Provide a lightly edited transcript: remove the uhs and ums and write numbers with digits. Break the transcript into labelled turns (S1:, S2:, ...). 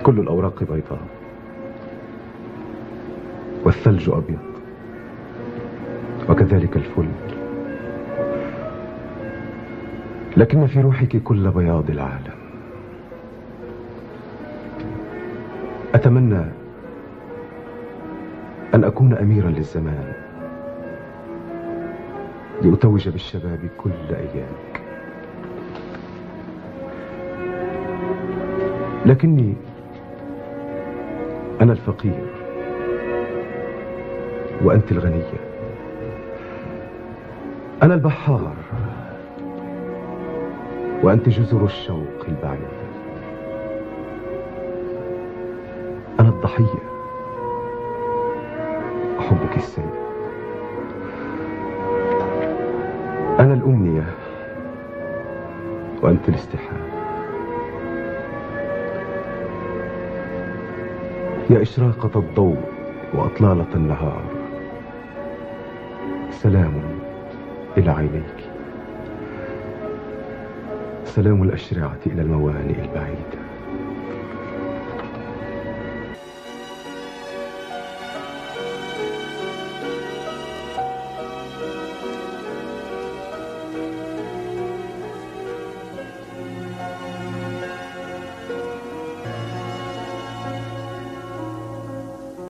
S1: كل الأوراق بيضاء والثلج أبيض، وكذلك الفل، لكن في روحك كل بياض العالم. أتمنى أن أكون أميرا للزمان لأتوج بالشباب كل أيامك، لكني أنا الفقير وأنت الغنية، أنا البحار وأنت جزر الشوق البعيدة، أنا الضحية وحبك السيد، أنا الأمنية وأنت الاستحالة، يا إشراقة الضوء وأطلالة النهار، سلام إلى عينيك، سلام الأشرعة إلى الموانئ البعيدة.